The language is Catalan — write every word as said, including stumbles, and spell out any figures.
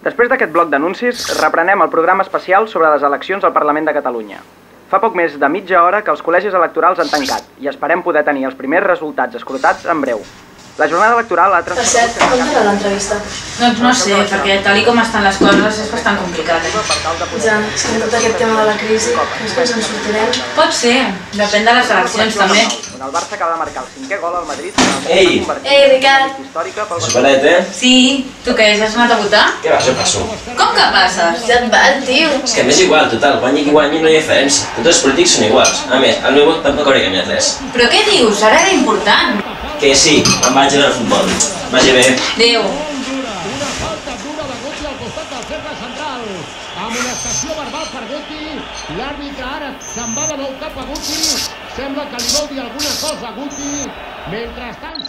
Després d'aquest bloc d'anuncis, reprenem el programa especial sobre les eleccions al Parlament de Catalunya. Fa poc més de mitja hora que els col·legis electorals han tancat i esperem poder tenir els primers resultats escrutats en breu. La jornada electoral ha transcorregut... Per cert, com serà l'entrevista? Doncs no sé, perquè tal com estan les coses és bastant complicat. Ja, és que amb tot aquest tema de la crisi, creus que ens en sortirem? Pot ser, depèn de les eleccions també. El Barça acaba de marcar el cinquè gol al Madrid. Ei! Ei, Ricard! Superet, eh? Sí, tu què, ja has anat a votar? Què vas, jo passo. Com que passes? Ja et val, tio! És que m'és igual, total, guanyi qui guanyi no hi ha diferència. Tots els polítics són iguals. A més, el meu vot tampoc hauria canviat res. Però què dius? Ara era important. Que sí, em vaig a veure el futbol. Vagi bé. Adéu. Una falta dura de Guti al costat del cercle central. Amonestació verbal per Guti. L'àrbitre ara se'n va de nou cap a Guti. Sembla que li vol dir alguna cosa a Guti. Mentrestant...